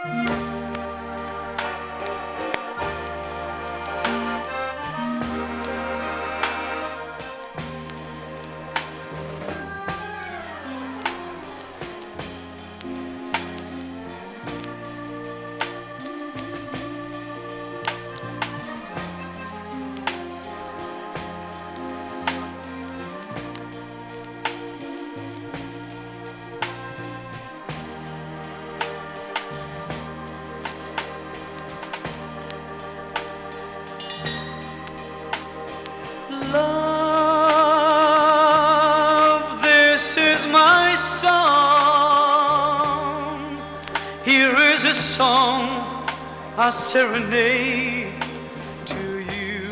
Love, this is my song. Here is a song, a serenade to you.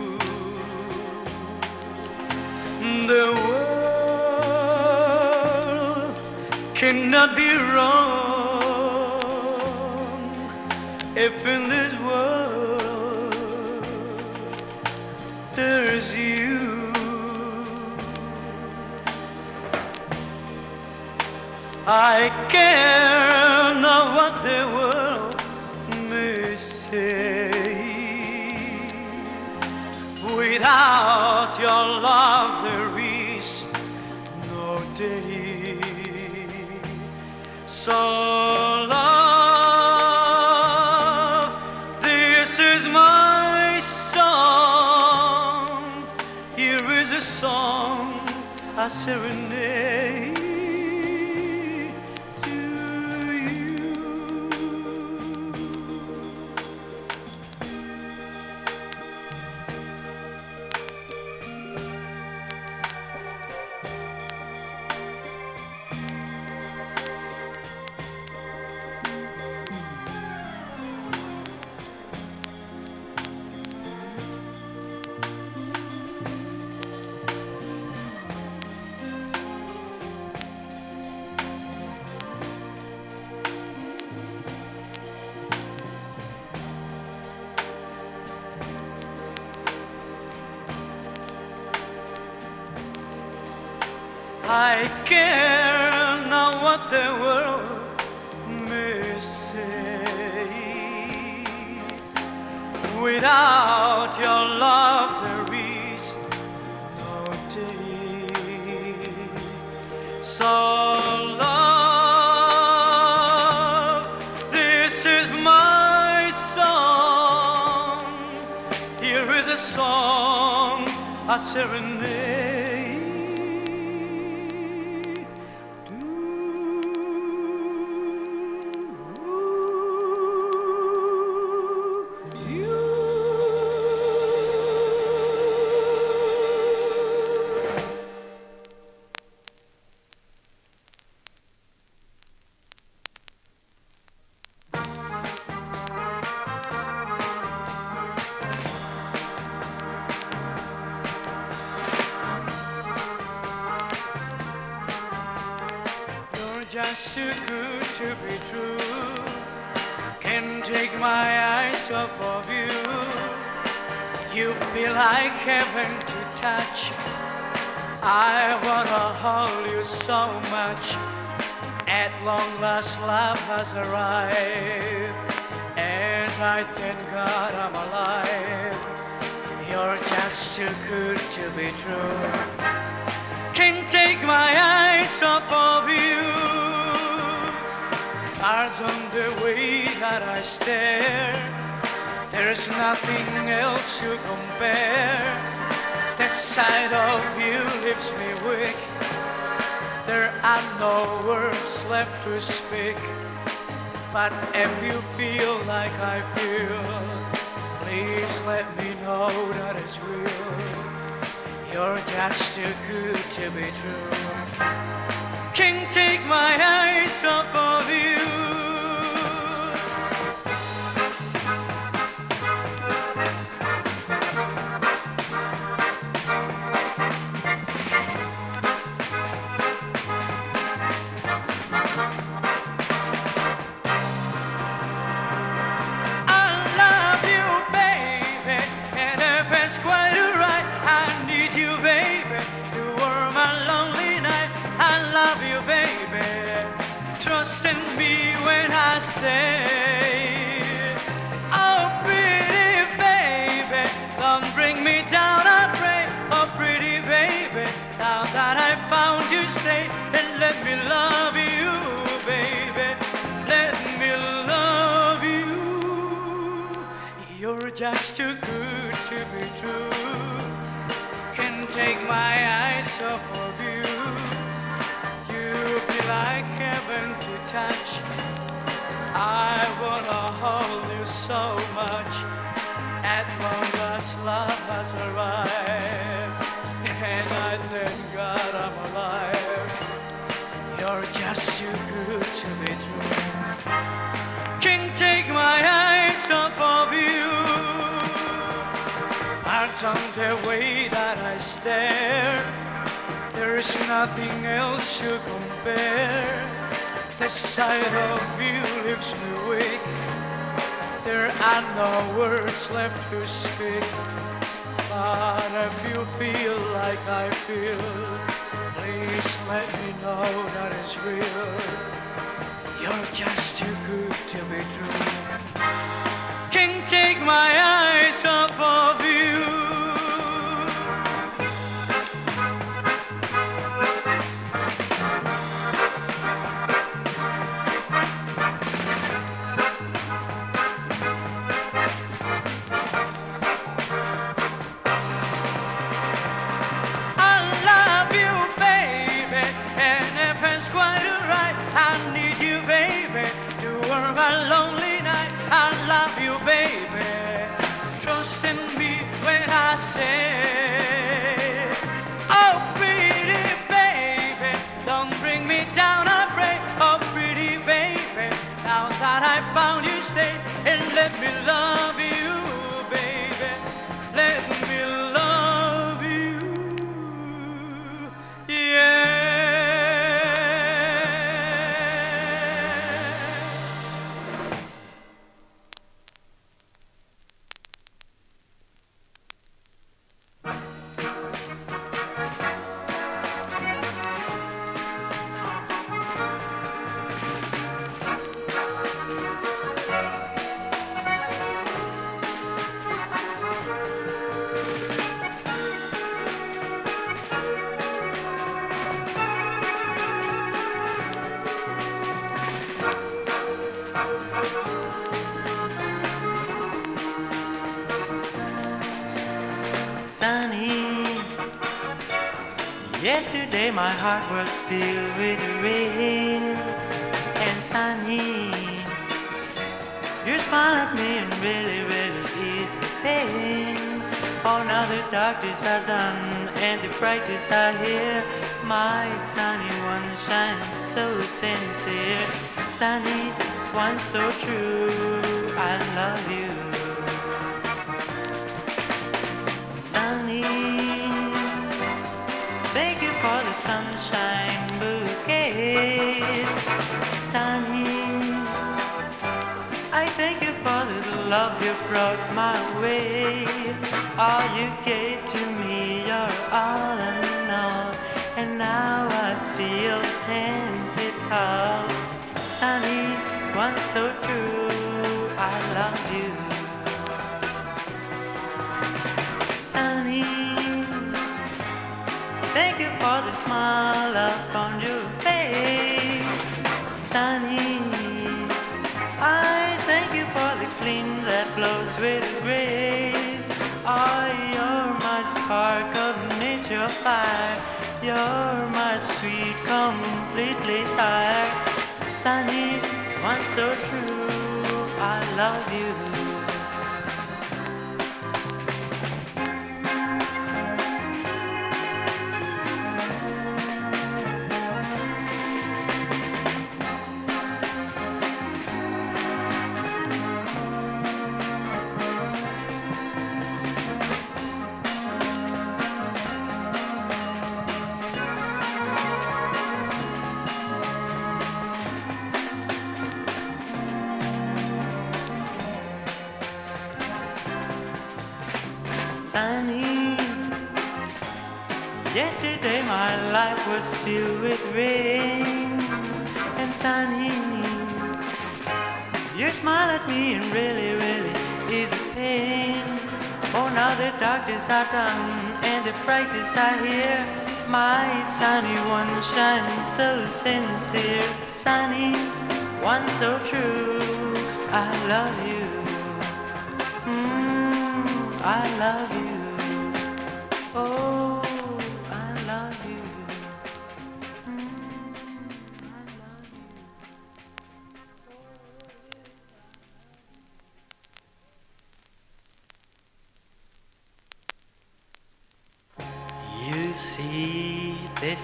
The world cannot be wrong if in this world there's you. I care not what the world may say. Without your love there is no day. So love, this is my song. Here is a song, a serenade to you. I care not what the world may say. Without your love there is no day. So love, this is my song. Here is a song, a serenade. Just too good to be true. Can't take my eyes off of you. You feel like heaven to touch. I wanna hold you so much. At long last love has arrived, and I thank God I'm alive. You're just too good to be true. Can't take my eyes off of you. Pardon the way that I stare. There's nothing else to compare. The sight of you leaves me weak. There are no words left to speak. But if you feel like I feel, please let me know that it's real. You're just too good to be true. Can't take my eyes off of you. Trust in me when I say, oh pretty baby, don't bring me down, I pray. Oh pretty baby, now that I found you, stay and let me love you, baby. Let me love you. You're just too good to be true. Can't take my eyes off of you. You'll be like heaven to touch. I wanna hold you so much. At long last, love has arrived, and I thank God I'm alive. You're just too good to be true. Can't take my eyes off of you. But on the way that I stare, there is nothing else to compare. The sight of you leaves me weak. There are no words left to speak. But if you feel like I feel, please let me know that it's real. You're just too good to be true. Can't take my eyes off of you. My lonely night, I love you, baby. Trust in me when I say, oh pretty baby, don't bring me down, I pray. Oh pretty baby, now that I found you, stay and let me love you, baby. Let me love you, yeah. Yesterday my heart was filled with rain and sunny. You smiled at me and really, really eased the pain. Oh, now the dark days are done and the bright days are here. My sunny one shines so sincere. Sunny one so true, I love you. Sunny, thank you for the sunshine bouquet. Sunny, I thank you for the love you brought my way. All you gave to me, you're all in all, and now I feel 10 feet tall. Sunny, one so true, I love you. Sunny, thank you for the smile upon your face. Sunny, I thank you for the gleam that flows with grace. Oh, you're my spark of nature fire. You're my sweet, completely sire. Sunny, one so true, I love you. Sunny, yesterday my life was filled with rain and sunny. You smile at me and really, really is a pain. Oh, now the doctors are done and the practice I hear. My sunny one shines so sincere. Sunny one so true. I love you. I love you. Oh, I love you. I love you. You see this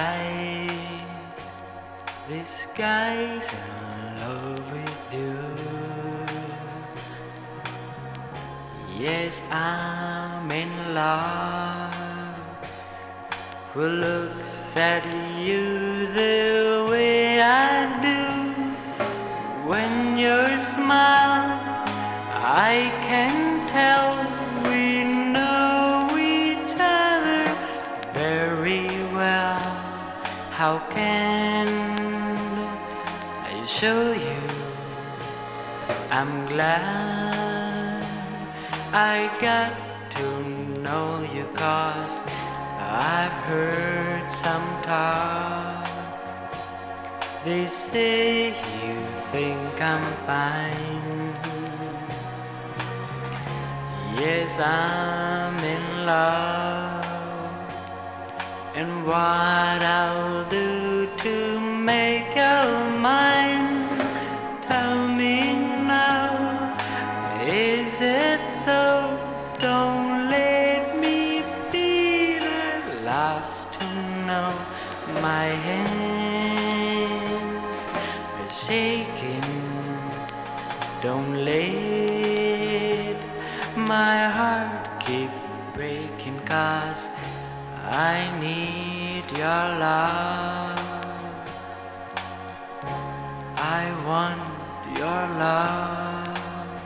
guy's in love with you. Yes, I'm in love. Who looks at you the way I do? When you smile, I can tell we know each other very well. How can I show you? I'm glad I got to know you, 'cause I've heard some talk. They say you think I'm fine. Yes, I'm in love. And what I'll do to make you mine, tell me now, is it so? Don't let me be the last to know. My hands are shaking. Don't let my heart keep breaking, 'cause I need your love. I want your love.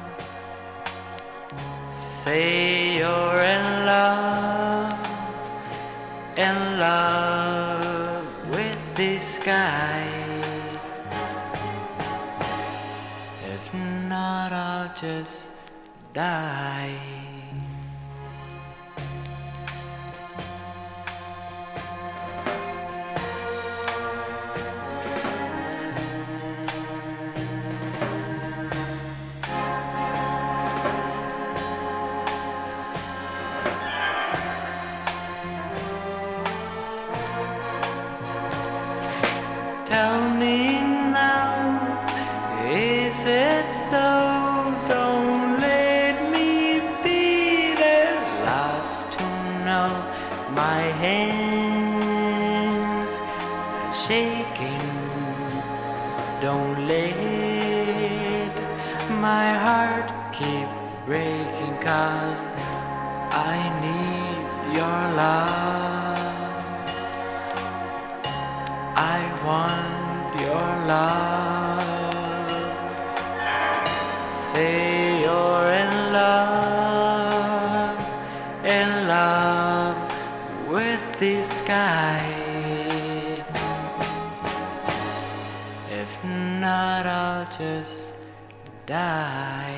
Say you're in love with this guy. If not, I'll just die. Tell me now, is it so? Don't let me be the last to know. My hands are shaking. Don't let my heart keep breaking, 'cause I need your love. I want your love. Say you're in love with this guy. If not, I'll just die.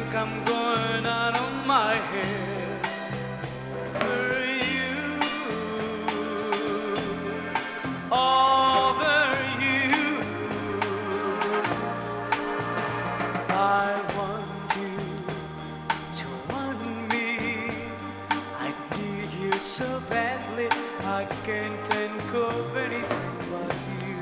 think I'm going out of my head for you, over you. I want you to want me. I need you so badly. I can't think of anything but you.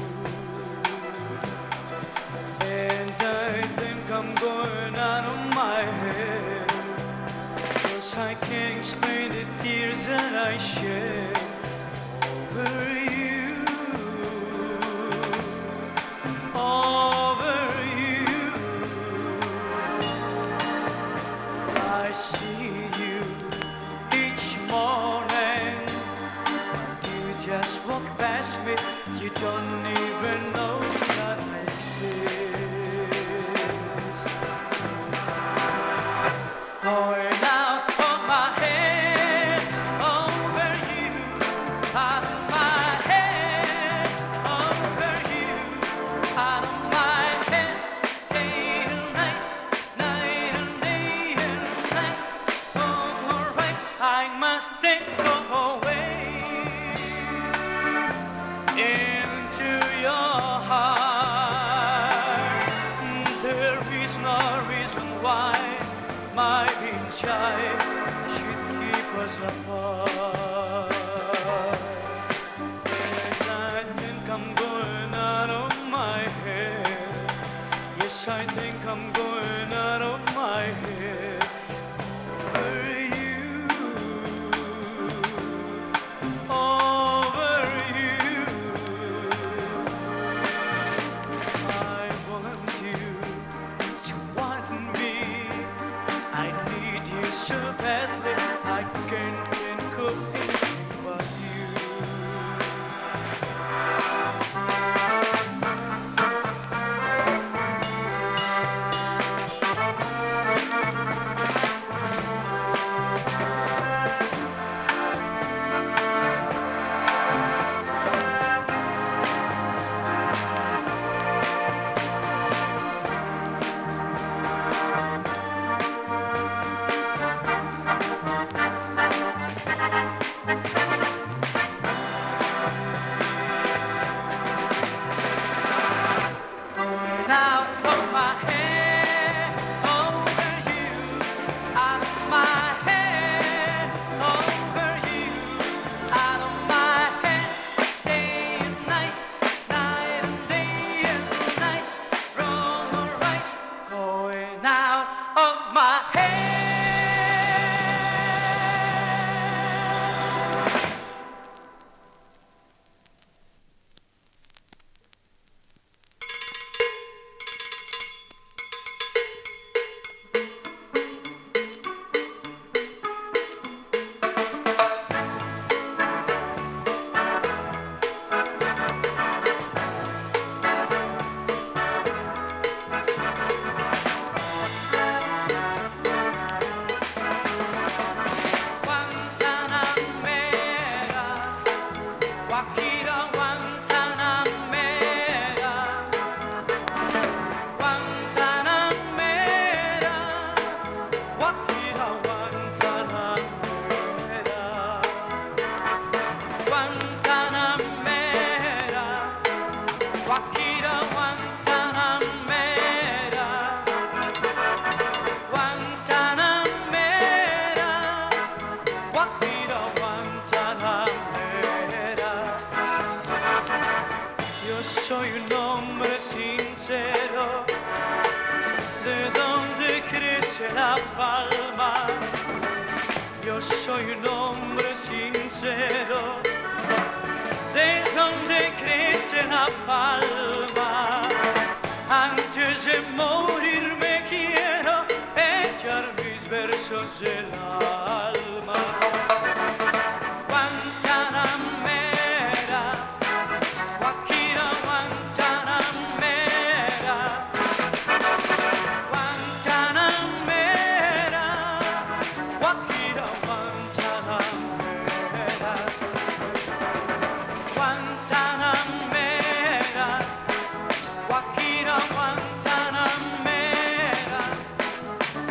And I think I'm going out of my head, 'cause I can't explain the tears that I shed over you, over you. I see you each morning, and you just walk past me. You don't even know that I exist. Going out of my head, over you, out of my head, over you, out of my head, day and night, night and day and night. Oh, alright, I must think away into your heart. There is no reason why my child should keep us apart. And I think I'm going out of my head. Yes, I think I'm going out of my head over you, over you. I want you to want me. I need you so badly. I can't think of anything but you. Now of my head, over you, out of my head, over you, out of my head, day and night, night and day and night, wrong or right, going out of my head. Yo soy un hombre sincero, de donde crece la palma. Yo soy un hombre sincero, de donde crece la palma. Antes de morir me quiero echar mis versos del alma. Guantanamera, Guajira, Guantanamera, Guantanamera, Guajira, Guantanamera, Guantanamera, Guajira, Guantanamera.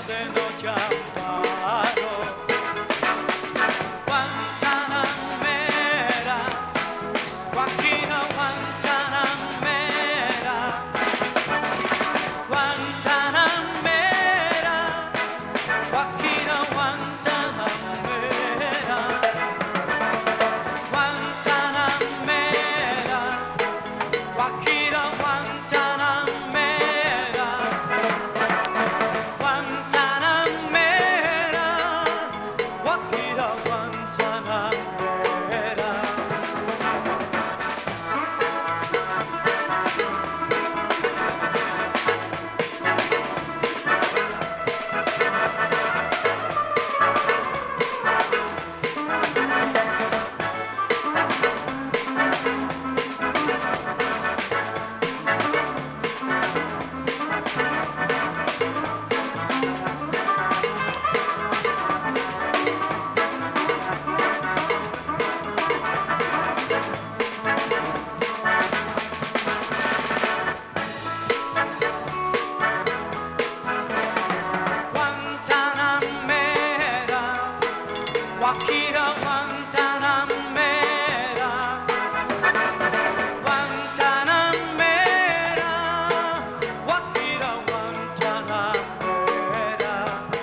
de noche amparo. Guantanamera, Guajira, Guantanamera, Guantanamera, Guajira, Guantanamera, Guantanamera, Guajira, Guantanamera, Guantanamera, Guajira, Guantanamera. Guantanamera, Guajira, Guantanamera, Guantanamera, Guajira, Guantanamera.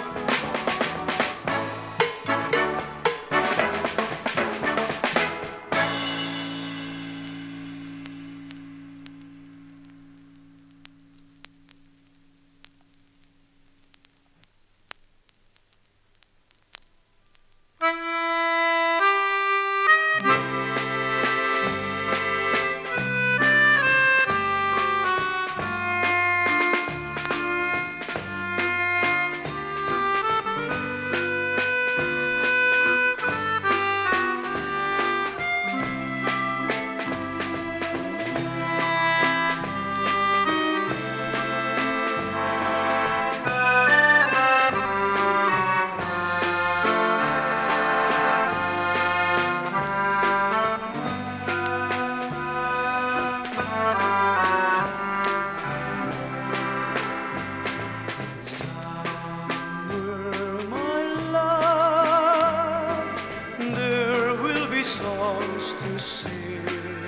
Somewhere, my love, there will be songs to sing.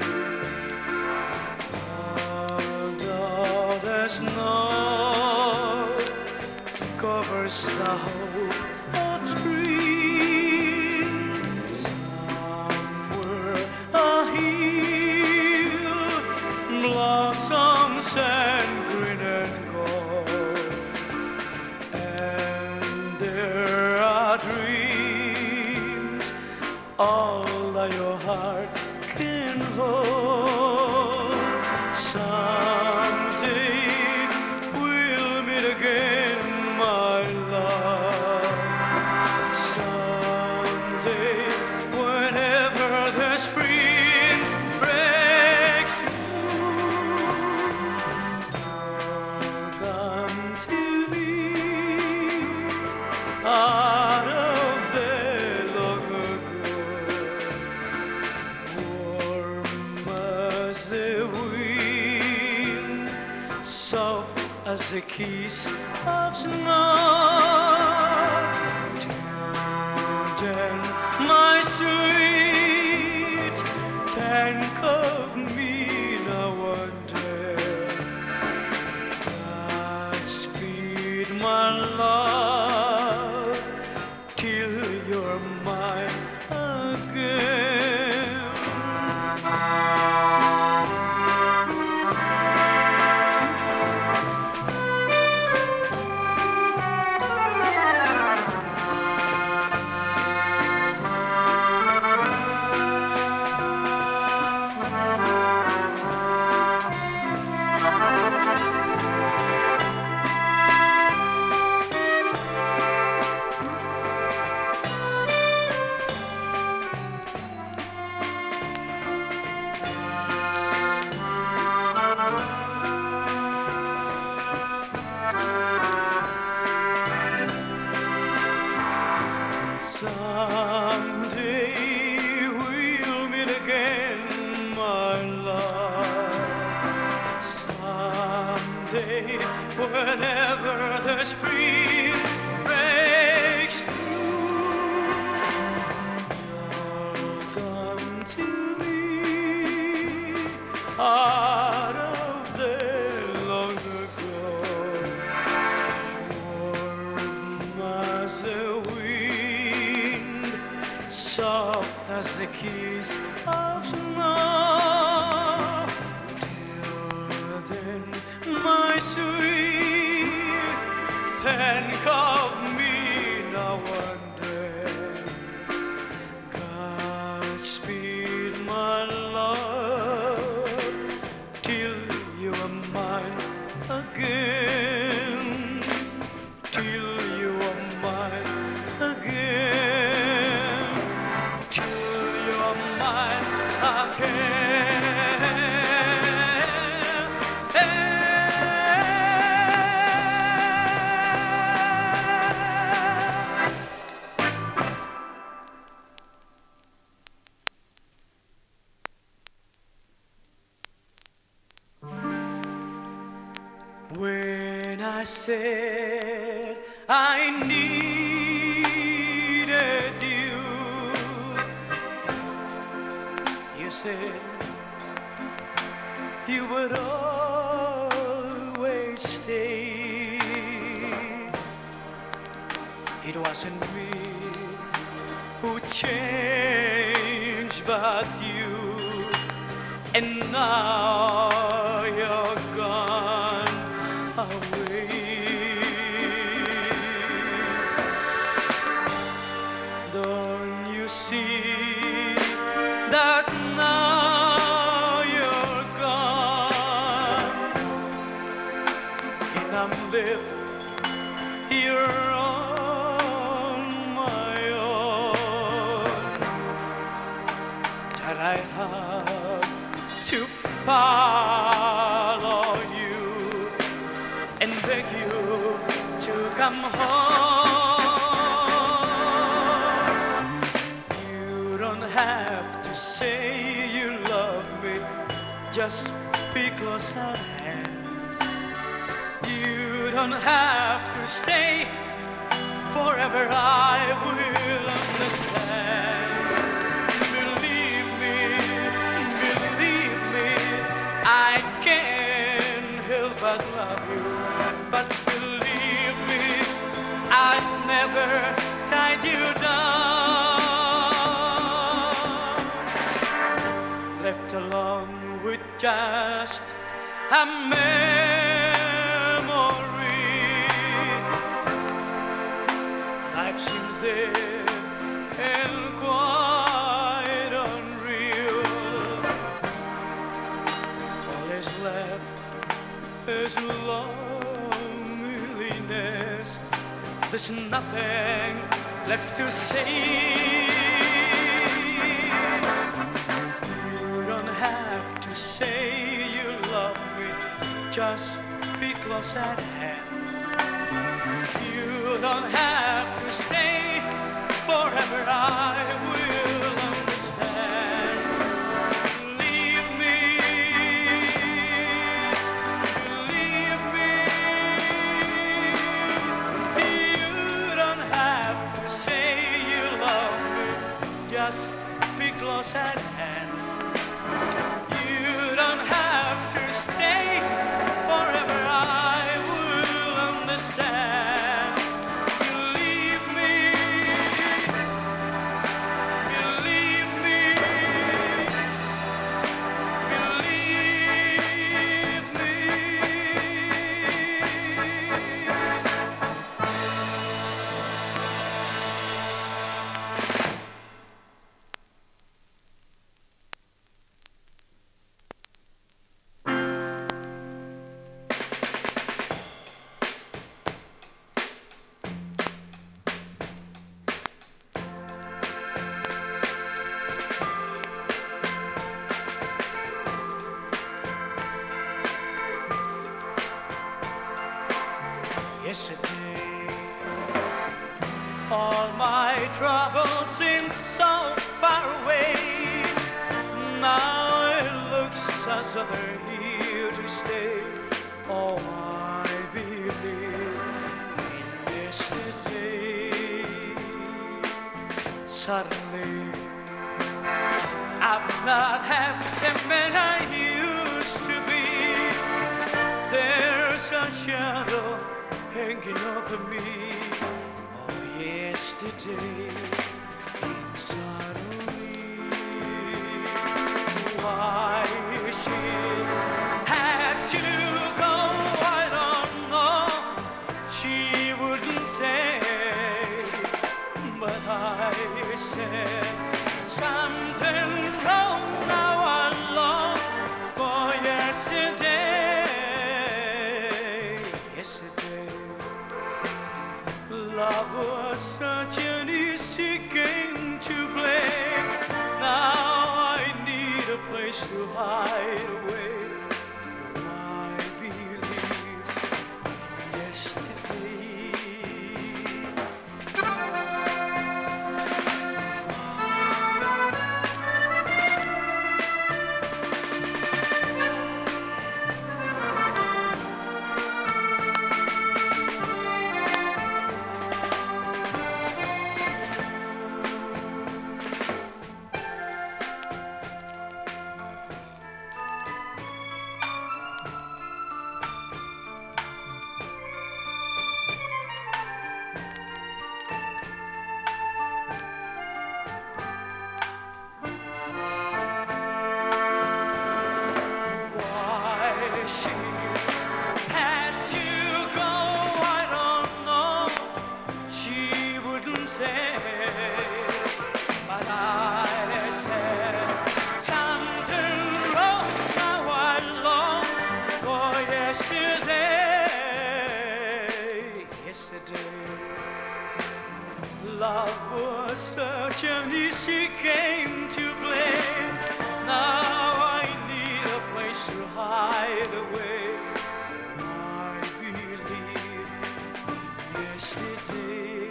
Although the snow covers the hope of spring, somewhere a hill blossoms and green and gold, and there are dreams all that your heart can hold. Someday we'll meet again, my love. Someday, whenever the spring breaks through, you'll come to me out of the long ago, warm as the wind, soft as the kiss of snow. Then, my sweet, think of me now and then. Godspeed, my love, till you're mine again. as the kiss of snow. Till then, my sweet, think of me now and then. Godspeed, my love, till you are mine again. Till you are mine again. Till you are mine again. When I said I needed you, you said you would always stay. It wasn't me who changed but you, and now you're gone away. Don't you see that now you're gone, and I'm left here on my own? That I have to follow you and beg you to come home. You don't have to say you love me, just be close at hand. You don't have to stay forever, I will understand. Believe me, I can't help but love you. But believe me, I'd never tied you down. Left alone with just a memory. Life seems dead and quite unreal. All is left is loneliness. There's nothing left to say. You don't have to say you love me, just be close at hand. You don't have to stay forever, I will understand. Leave me. Just be close at hand. You don't have to stay forever, I will understand. You leave me. You leave me. You leave me. Yesterday, all my troubles seem so far away. Now it looks as though they're here to stay. Oh, I believe in yesterday. Suddenly, I'm not half the man I used to be. There's a shadow hanging over me. Oh, yesterday came suddenly. Love was such an easy game to play. Now I need a place to hide away. I believe yesterday. She had to go, I don't know. She wouldn't say, but I said something wrong. Now I long for yesterday. Yesterday, love was such an easy game to play. Now I need a place to hide away. I believe yesterday.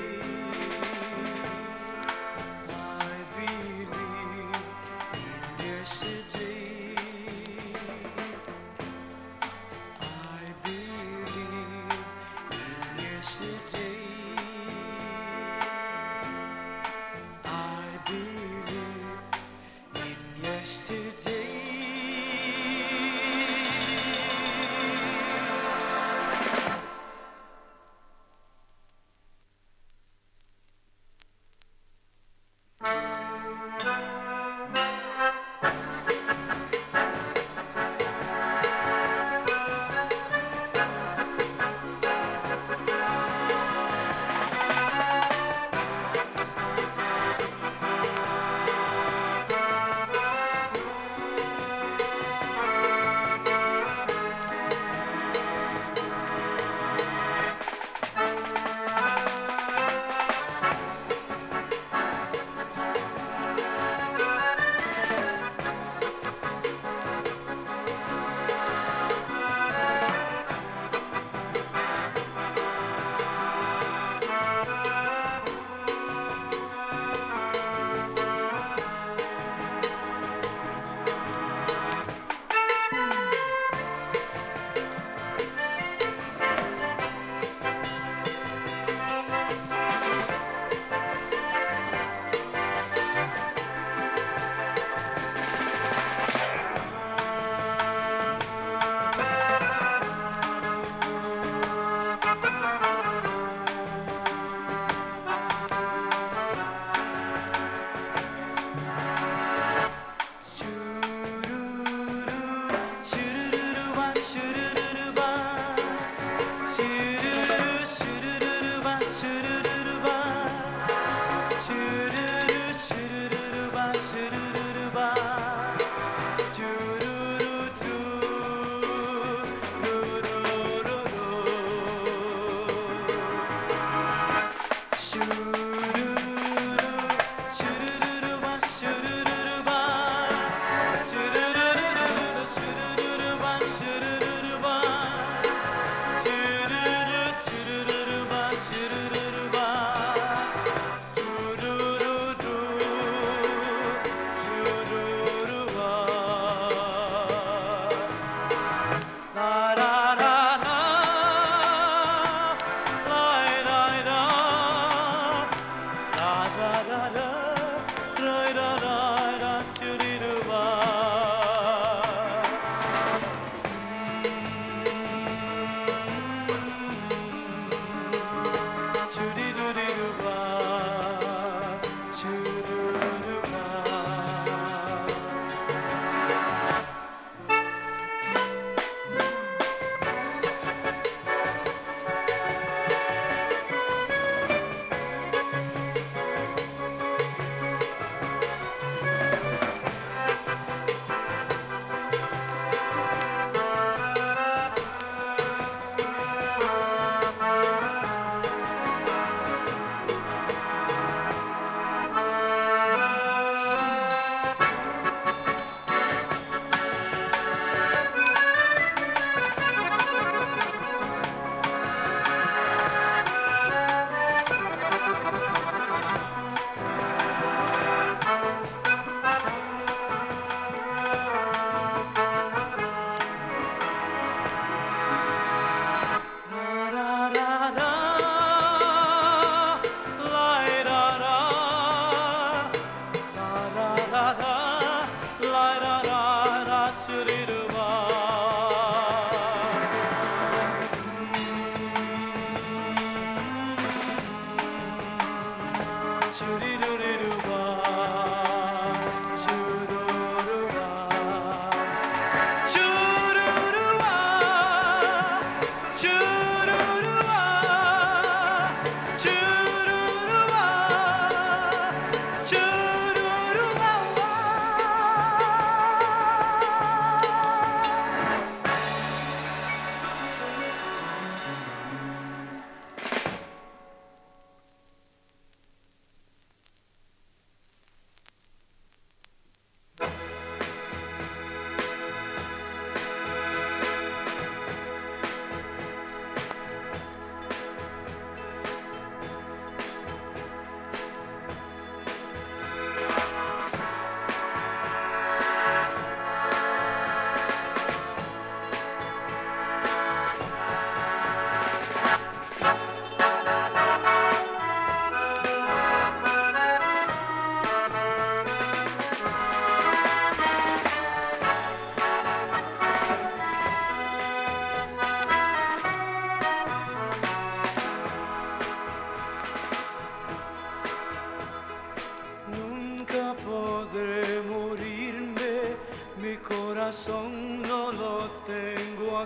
I believe yesterday. I believe yesterday. I believe in yesterday.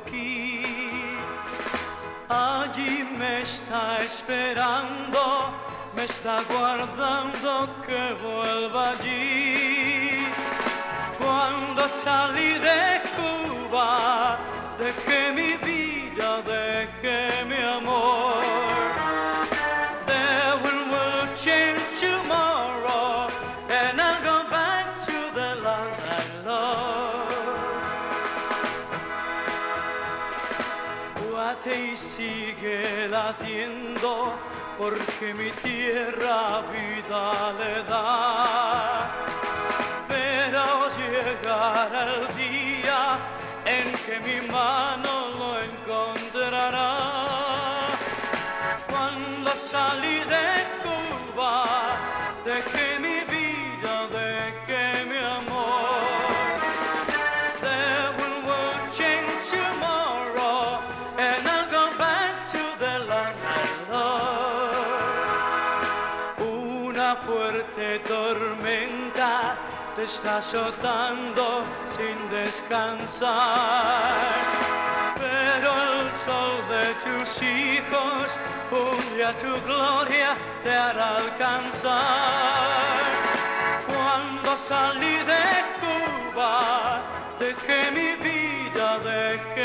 aquí. Allí me está esperando, me está guardando que vuelva allí. Cuando salí de Cuba, dejé mi vida, dejé mi amor. The wind will change tomorrow, and I'll go back to the land I love. Guate y sigue latiendo, porque mi tierra vida le da. Pero llegará el día en que mi mano lo encontrará. Cuando salí de Cuba, dejé mi vida, dejé mi amor. The wind will change tomorrow, and I'll go back to the land I love. Una fuerte tormenta te está azotando sin descansar, pero el sol de tus hijos un día tu gloria te hará alcanzar. Cuando salí de Cuba, dejé mi vida, dejé